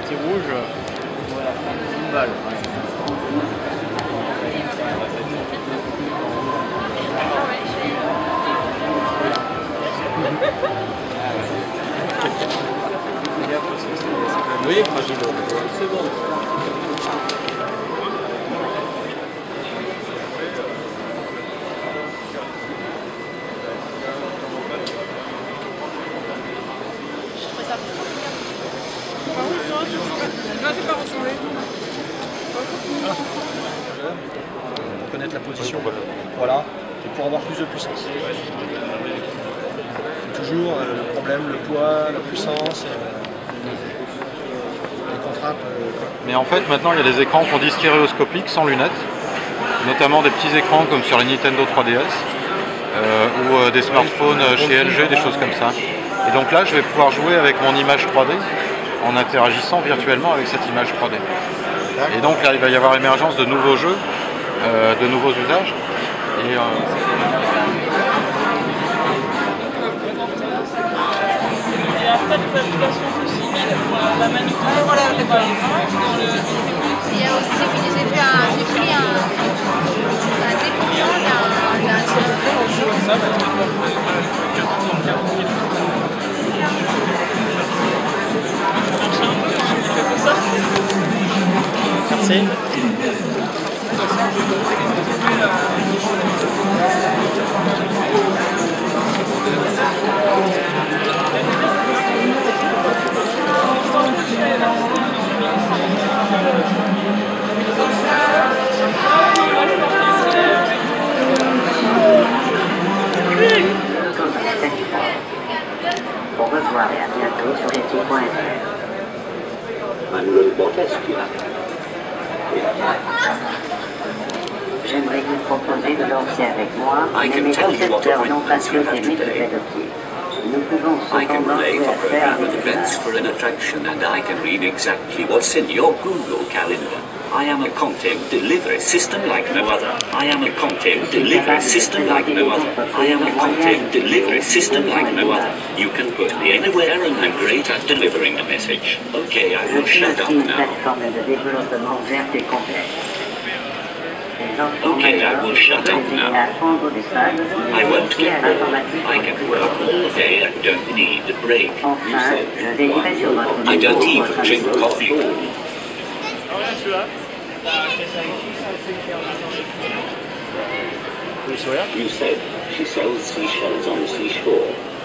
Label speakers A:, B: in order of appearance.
A: petit rouge, voilà, une balle. Ouais, c'est ça. Oui, fragile. C'est bon.
B: Pour connaître la position, voilà, et pour avoir plus de puissance. Toujours le problème, le poids, la puissance, les contraintes.
C: Mais en fait, maintenant, il y a des écrans qu'on dit stéréoscopiques, sans lunettes, notamment des petits écrans comme sur les Nintendo 3DS ou des smartphones chez LG, des choses comme ça. Et donc là, je vais pouvoir jouer avec mon image 3D en interagissant virtuellement avec cette image 3D. Et donc là, il va y avoir émergence de nouveaux jeux, de nouveaux usages. Et,
D: il y a aussi, j'ai pris un découpant d'un
B: Merci.
E: Au revoir et à bientôt sur eti.fr. J'aimerais vous proposer de lancer avec moi mes concepteurs non passionnés de pédophile. Nous pouvons cependant jouer à faire
F: events for an attraction and I can read exactly what's in your Google Calendar. I am a content delivery system like no other. I am a content delivery system like no other. I am a content delivery system like no other. You can put me anywhere and I'm great at delivering a message. Okay, I will shut up now. Okay, I will shut up now. I won't get bored. I can work all day and don't need a break. I don't even drink coffee. You said she sells seashells on the seashore.